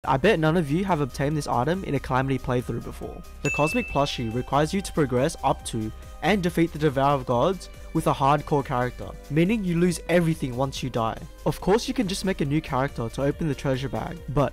I bet none of you have obtained this item in a Calamity playthrough before. The Cosmic Plushie requires you to progress up to and defeat the Devourer of Gods with a hardcore character, meaning you lose everything once you die. Of course you can just make a new character to open the treasure bag, but